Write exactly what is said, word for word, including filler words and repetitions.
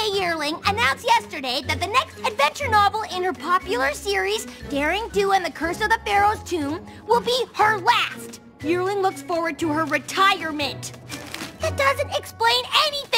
K Yearling announced yesterday that the next adventure novel in her popular series, Daring Do and the Curse of the Pharaoh's Tomb, will be her last. Yearling looks forward to her retirement. That doesn't explain anything!